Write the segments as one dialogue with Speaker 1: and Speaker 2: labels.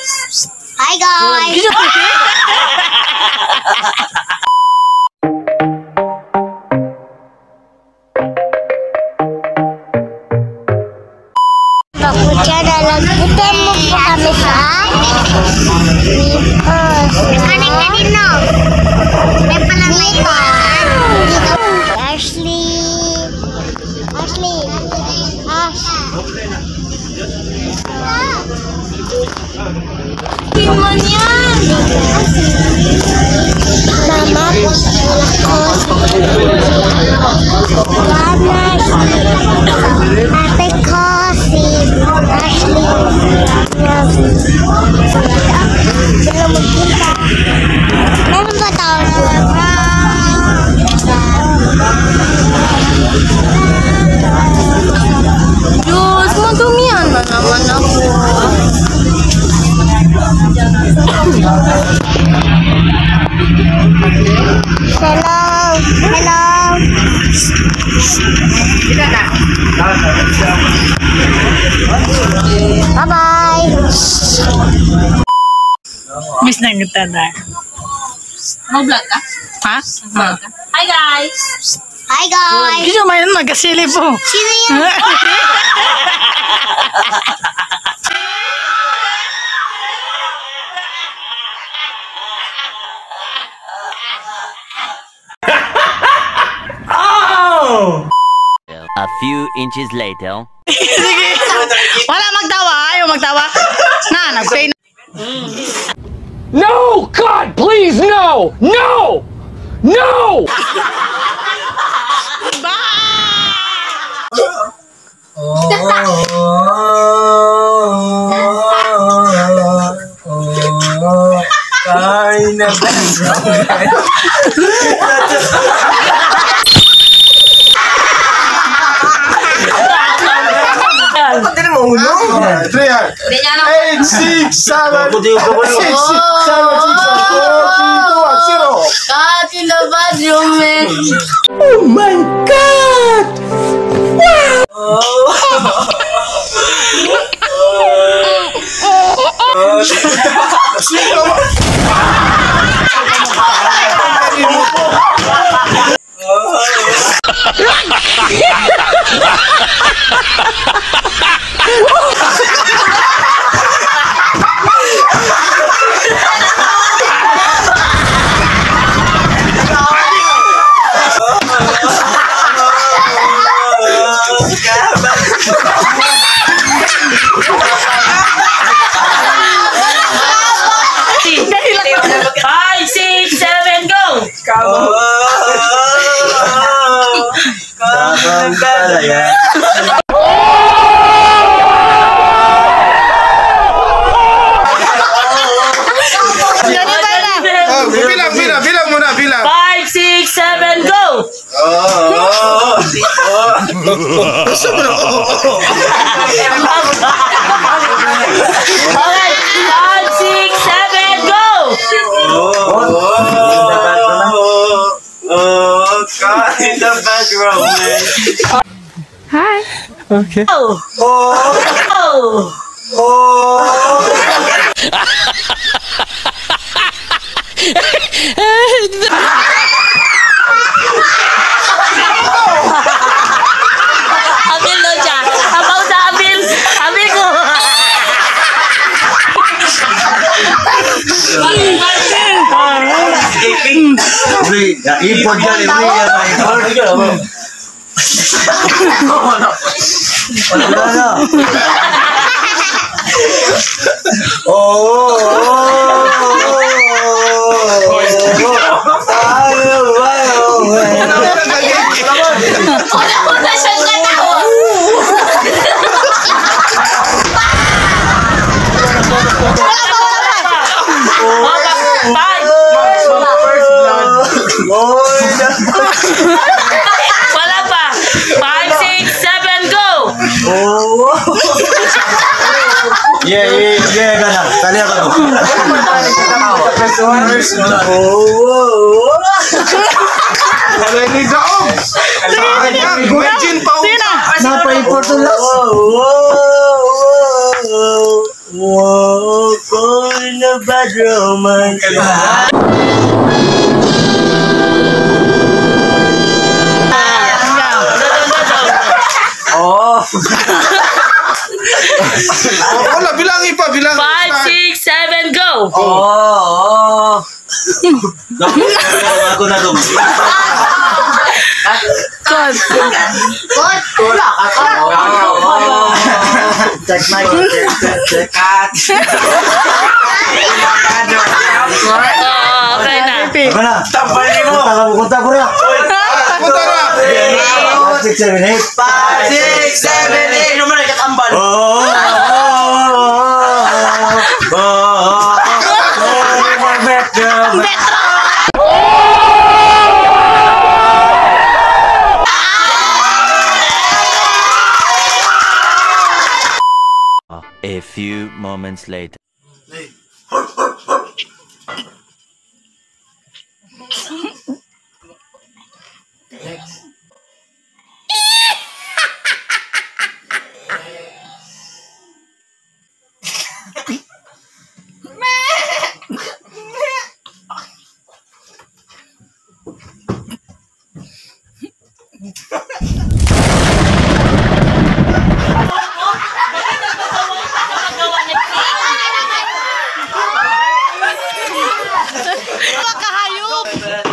Speaker 1: guys!
Speaker 2: Hi guys! Bakutya na lang. Butan mo po kami sa kanino? May palamitan. Ashley.
Speaker 1: Iman yan!
Speaker 2: Mama, ate ko si Ashley. Sila magpunta. Meron ba tao?
Speaker 1: Diyos, madumihan na naman ako.
Speaker 2: Hello. Bye-bye.
Speaker 3: Miss na kita na.
Speaker 1: Mag-vlog ka?
Speaker 3: Ha?
Speaker 1: Hi guys!
Speaker 2: Hi guys.
Speaker 3: Gusto mo yun magkasili po.
Speaker 2: Sino yan?
Speaker 4: A few inches later.
Speaker 3: Sige. Wala magtawa. Ayaw magtawa. Nag-pay na.
Speaker 5: No! God, please, no! No! No!
Speaker 1: Cut in the bathroom, man!
Speaker 5: Oh my God!
Speaker 1: Five, six, seven, go!
Speaker 5: Bilang.
Speaker 1: 5, 6, 7, go! Alright, 5, 6, 7, go!
Speaker 6: In the background, man.
Speaker 3: Hi. Okay.
Speaker 1: Abil lo siya. Abaw sa abil. Abil ko.
Speaker 6: Import yan,
Speaker 1: Una siya sa tao. Wala pa. 5, 6, 7, go!
Speaker 6: Yeah, gana. Tali ako.
Speaker 5: Wala ni Jaom. Imagine pa.
Speaker 3: Sino?
Speaker 6: Napay-import lang. Wow, in a bad romance. Oh.
Speaker 7: Wala, bilangin pa, bilangin.
Speaker 1: 5, 6, 7, go!
Speaker 6: Oh. Ako na to.
Speaker 3: Kot.
Speaker 6: Check my check. Cut.
Speaker 1: Okay na.
Speaker 6: Apa na? Tampalin mo. Kunta ko na.
Speaker 7: Punta na.
Speaker 6: 5, 6, 7, 8. 5, 6, 7, 8. Ano man ay katambal?
Speaker 4: A few moments later.
Speaker 3: Makahayop.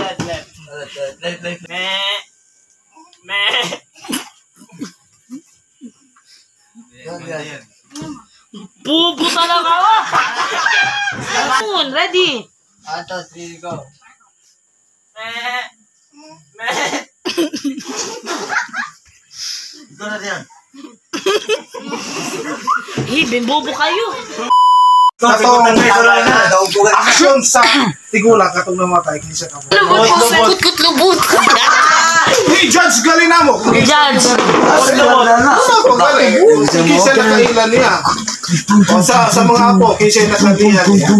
Speaker 1: Bubo talaga ako! Ready?
Speaker 6: 1, 2, 3, go. Ito na yan.
Speaker 1: Bimbobo kayo.
Speaker 7: Action sa tigulang katong namatay kinsa ka mo.
Speaker 1: Lubot.
Speaker 7: Hey, Judge, galing na mo.
Speaker 1: Judge.
Speaker 7: Ano galing? Kinsa nakailan niya? O sa mga apo, kinsa nakalihan niya?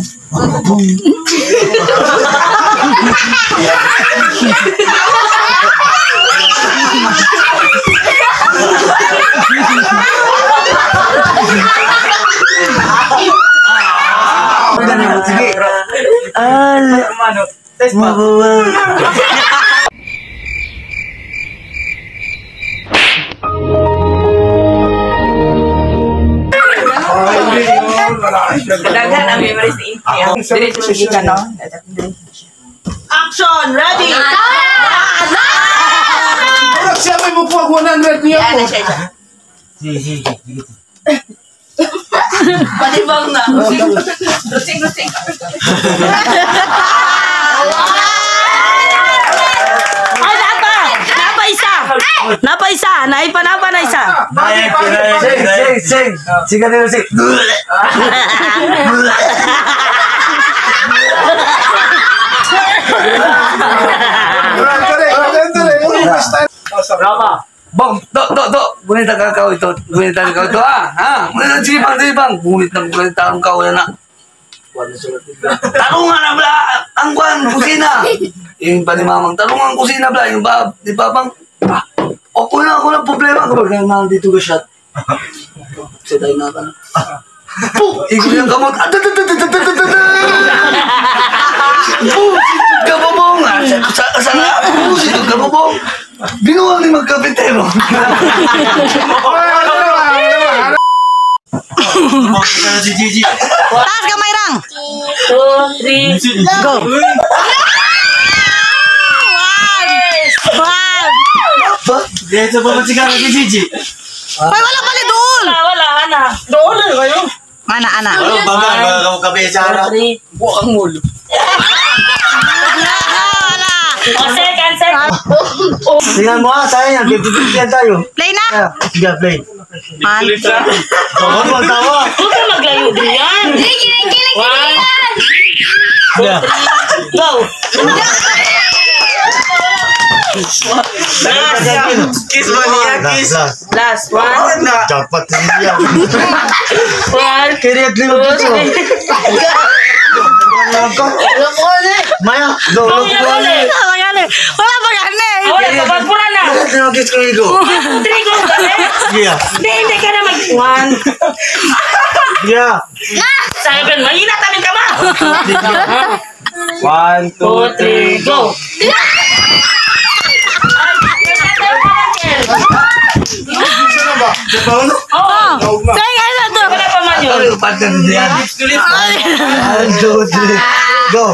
Speaker 6: Sige. Test pa.
Speaker 8: Dagan ang memories ni Intia. Diretso sa gikan, no?
Speaker 1: Action! Ready?
Speaker 7: Pero siya may bupuag 100 niya po.
Speaker 6: Sige.
Speaker 8: Palibang na. Lusing.
Speaker 1: Ay, Napa isa! Naipa na isa!
Speaker 6: Sing. Sige na sing. Bang, do. Bunit ang kakao ito. Ha? Sige bang. Bunit ang kakao na. Tarungan na bla. Ang kusina. Yung panimamang tarungan kusina bla. Yung di ba bang? Ako na problema. Kapag nandito ka shot. Kasi tayo na ka na. Ikot yung kamot. Kababong. Saan kababong. Binuwang ni magkapitero. Si Gigi.
Speaker 3: Taas kamay rang.
Speaker 1: 2, 3,
Speaker 3: Go.
Speaker 6: Dito pa matsikan si Gigi.
Speaker 3: Ay, wala pala doon.
Speaker 1: Wala, ana. Doon na kayo.
Speaker 3: Ana.
Speaker 6: Ano baga kamu kape cara?
Speaker 1: 3.
Speaker 6: Buang mulu.
Speaker 1: Second.
Speaker 6: Tingnan mo tayo yan. Bibigyan tayo.
Speaker 3: Play na.
Speaker 6: Sige, play.
Speaker 3: Man.
Speaker 6: Huwag magtawa.
Speaker 1: Huwag ka maglayo diyan. One. Go.
Speaker 6: Kiss mo niya, kiss.
Speaker 1: Last one.
Speaker 6: Dapat niya.
Speaker 1: One.
Speaker 6: Kiriat lima dito. Maya, dolo ko
Speaker 3: Wala pa gani.
Speaker 1: Wala ka pagpura na.
Speaker 6: lima kiss ko ito.
Speaker 1: 3 go.
Speaker 6: Sige.
Speaker 1: Hindi ka na mag 1.
Speaker 7: Yeah.
Speaker 1: 7. Mahina tamin ka ma.
Speaker 7: 1, 2, 3, go. Gusto na ba?
Speaker 1: Oo.
Speaker 3: Saya na to.
Speaker 1: Wala pa man yun.
Speaker 6: Ano, partner din yan. 1, 2, 3, go.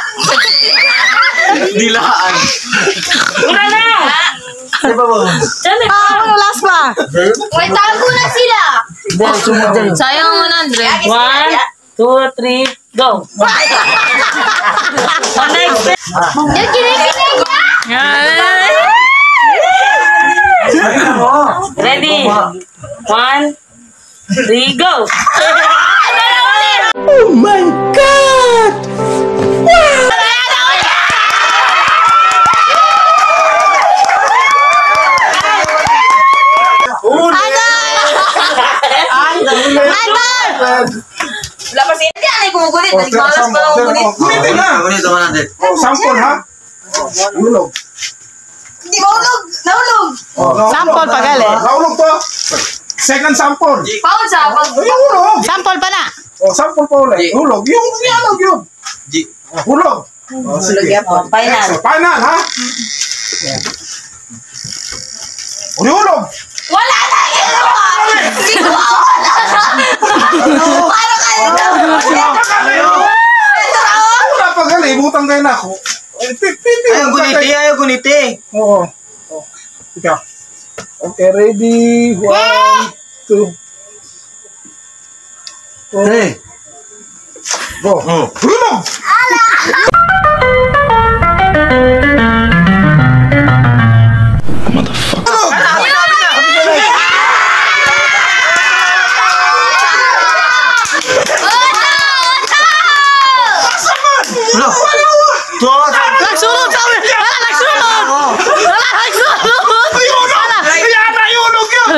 Speaker 7: Dilaan.
Speaker 1: Wala na.
Speaker 6: Di ba mo?
Speaker 1: Diyan eh.
Speaker 3: Ano last pa?
Speaker 2: Wait, tago na sila.
Speaker 3: Sayang 100.
Speaker 1: 1, 2, 3, go. Next.
Speaker 2: Yung kinikinig na.
Speaker 1: Ready? 1, 3, go.
Speaker 5: Oh my God!
Speaker 8: Wala pa siya. Hindi, anay kumugulit. Nagmalas pa lang kumugulit.
Speaker 7: Gulitin na. Sample ha? Ulog.
Speaker 8: Hindi maulog. Nahulog.
Speaker 3: Sample pa gali.
Speaker 7: Naulog to. Second sample.
Speaker 8: Paon sa pag...
Speaker 7: Ulog.
Speaker 3: Sample pa na.
Speaker 7: Sample pa ulit. Ulog. Yung ulog yun. Ulog. Sige.
Speaker 1: Final.
Speaker 7: Final ha? Ulog.
Speaker 8: Wala na! Hindi ko wala na! Paano kayo?
Speaker 7: Wala pa gali. Butang kayo na ako.
Speaker 6: Ayaw guniti.
Speaker 7: Oo. Ikaw. Okay, ready? 1, 2,
Speaker 6: 3.
Speaker 7: go. Hulog!
Speaker 3: Nagsulod sabi. Wala nagsulod. Wala nagsulod.
Speaker 7: Ayan na yung ulog yun!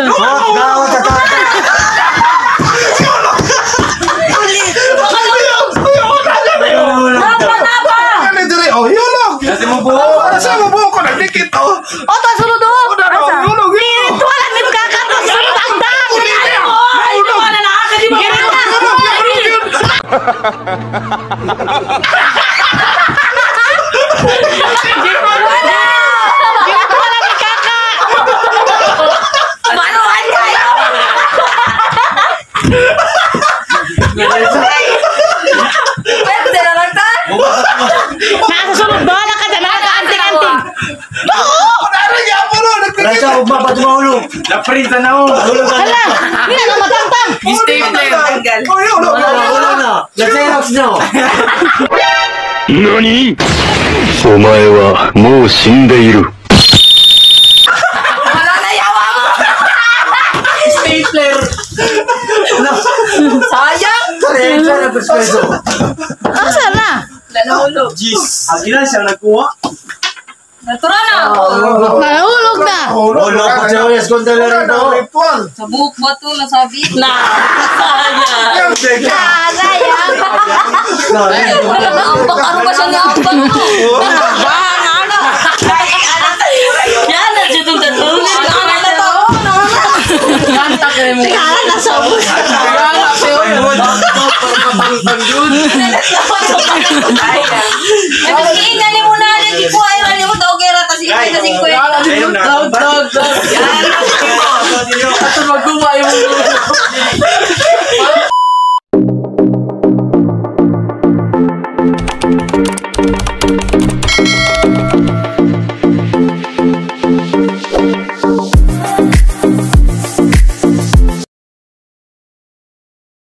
Speaker 7: Ano dire? Oh, hulog! Kasi mo buo. Kasi mo buo ko. Nagdikit oh.
Speaker 3: O, to sulod o.
Speaker 7: Hulog yun!
Speaker 3: Ito wala may kakatos. Sulod ang dang.
Speaker 1: Wala na. Kasi mo.
Speaker 8: Manuhan kayo! Pwede na lang ka?
Speaker 3: Nasa sulod. Bahala ka dyan. Nakaanting-anting.
Speaker 6: Rasa, huwag ba ito mahulog?
Speaker 7: Naprinta na ako.
Speaker 3: Hala. Hindi na matangtang.
Speaker 8: Tanggal.
Speaker 7: Oh, hulog!
Speaker 6: Wala na. Nag-xerox nyo.
Speaker 5: 何お前はもう死んでいる。
Speaker 8: Wala na yawa mo!
Speaker 6: Stapler.
Speaker 8: Sayang!
Speaker 6: Karensa na prespeso.
Speaker 3: Asa na?
Speaker 8: Wala na hulog.
Speaker 6: Ang ilan siyang nagkuha?
Speaker 8: Natura na!
Speaker 3: Nahulog na.
Speaker 6: Wala pa siya yung eskonda na rin to.
Speaker 7: Ritual.
Speaker 8: Sa buhok ba ito nasabi?
Speaker 1: Na.
Speaker 7: Yan, teka.
Speaker 8: Wala na ambak. Ano ba siya na ambak mo?
Speaker 1: Yan na dito tatulog.
Speaker 8: Ano na to?
Speaker 3: Tingala na sa ubos.
Speaker 8: Nagkikinan ni mo na. Nagkikinan ni mo. Dogera. Tapos ikaw na 50.
Speaker 1: Dog. Yan. Ito magkumain mo.